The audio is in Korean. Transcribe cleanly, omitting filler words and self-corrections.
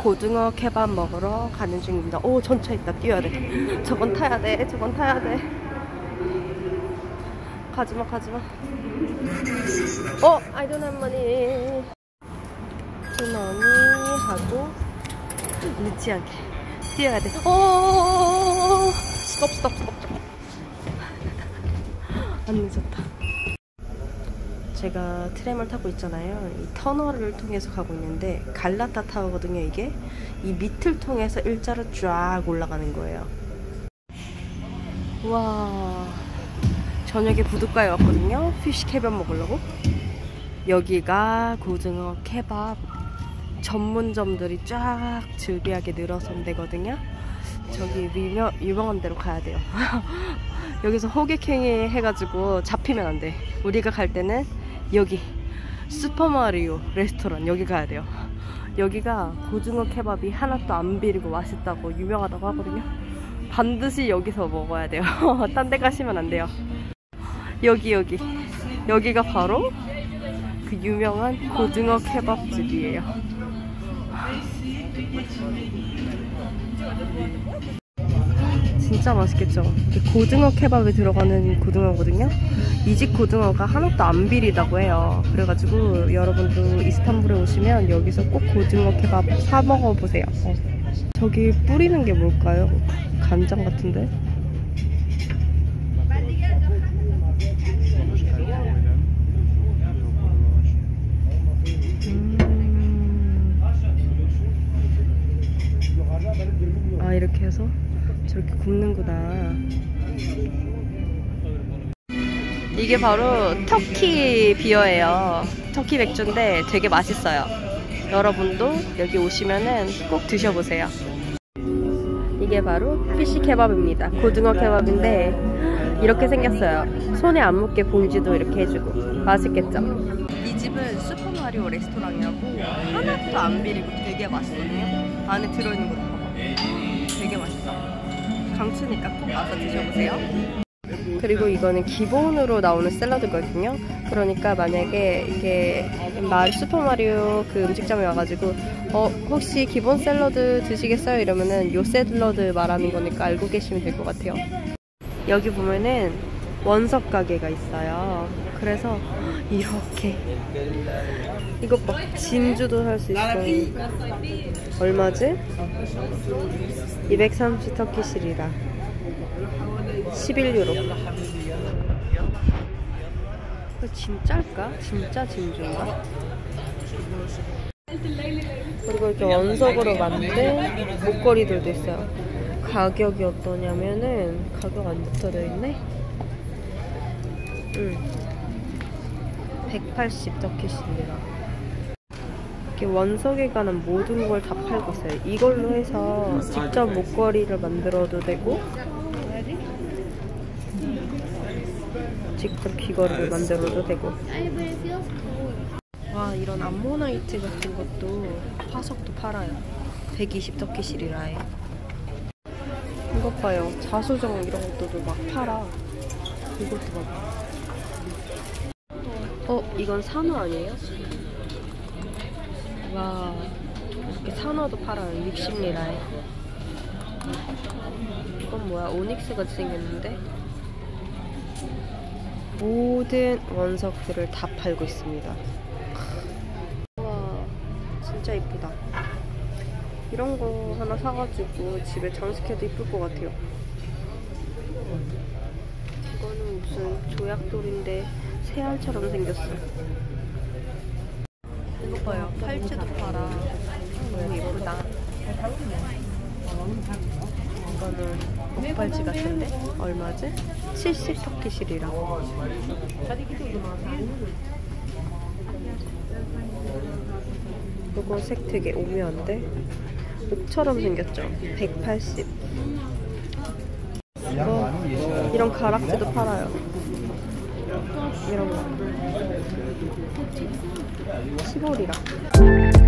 고등어 케밥 먹으러 가는 중입니다. 오, 전차 있다. 뛰어야 돼. 저건 타야 돼. 저건 타야 돼. 가지마, 가지마. I don't have money. money 하고 늦지 않게 뛰어야 돼. 스톱. 안 늦었다. 제가 트램을 타고 있잖아요. 이 터널을 통해서 가고 있는데 갈라타 타워거든요. 이게 이 밑을 통해서 일자로 쫙 올라가는 거예요. 와, 저녁에 부둣가에 왔거든요. 피쉬 케밥 먹으려고. 여기가 고등어 케밥 전문점들이 쫙 즐비하게 늘어선 데거든요. 저기 유명한 데로 가야 돼요. 여기서 호객행위 해가지고 잡히면 안 돼. 우리가 갈 때는 여기 슈퍼마리오 레스토랑 여기 가야 돼요. 여기가 고등어 케밥이 하나도 안 비리고 맛있다고 유명하다고 하거든요. 반드시 여기서 먹어야 돼요. 딴 데 가시면 안 돼요. 여기가 바로 그 유명한 고등어 케밥집이에요. 진짜 맛있겠죠? 고등어 케밥에 들어가는 고등어거든요. 이 집 고등어가 하나도 안 비리다고 해요. 그래가지고 여러분도 이스탄불에 오시면 여기서 꼭 고등어 케밥 사 먹어보세요. 저기 뿌리는 게 뭘까요? 간장 같은데? 아, 이렇게 해서 저렇게 굽는구나. 이게 바로 터키 비어예요. 터키 맥주인데 되게 맛있어요. 여러분도 여기 오시면은 꼭 드셔보세요. 이게 바로 피쉬 케밥입니다. 고등어 케밥인데 이렇게 생겼어요. 손에 안 묻게 봉지도 이렇게 해주고. 맛있겠죠? 이 집은 슈퍼마리오 레스토랑이라고 하나도 안 비리고 되게 맛있거든요. 안에 들어있는 것도 봐봐. 되게 맛있어. 강추니까 꼭 와서 드셔보세요. 그리고 이거는 기본으로 나오는 샐러드거든요. 그러니까 만약에 이게 슈퍼마리오 그 음식점에 와가지고 혹시 기본 샐러드 드시겠어요? 이러면은 요 샐러드 말하는 거니까 알고 계시면 될 것 같아요. 여기 보면은 원석 가게가 있어요. 그래서 이렇게 이것 봐, 진주도 살 수 있어요. 얼마지? 230 터키시리라 11유로. 진짜일까? 진짜 진주인가? 그리고 이렇게 원석으로 만든 목걸이들도 있어요. 가격이 어떠냐면은 가격 안 붙어져 있네. 180 터키시리라. 이렇게 원석에 관한 모든 걸 다 팔고 있어요. 이걸로 해서 직접 목걸이를 만들어도 되고 직접 귀걸이를 만들어도 되고. 와, 이런 암모나이트 같은 것도 화석도 팔아요. 120 터키시리라에. 이것 봐요. 자수정 이런 것도 막 팔아. 이것도 봐봐. 이건 산호 아니에요? 와, 이렇게 산호도 팔아요. 60리라에. 이건 뭐야? 오닉스 같이 생겼는데? 모든 원석들을 다 팔고 있습니다. 와, 진짜 이쁘다. 이런 거 하나 사가지고 집에 장식해도 이쁠 것 같아요. 이거는 무슨 조약돌인데 새알처럼 생겼어. 이거 봐요. 팔찌도 팔아. 너무 예쁘다. 이거는 목팔찌 같은데? 얼마지? 70 터키시리라. 이거 색 되게 오묘한데? 옥처럼 생겼죠? 180. 이런 가락지도 팔아요. 이런 거 15리라.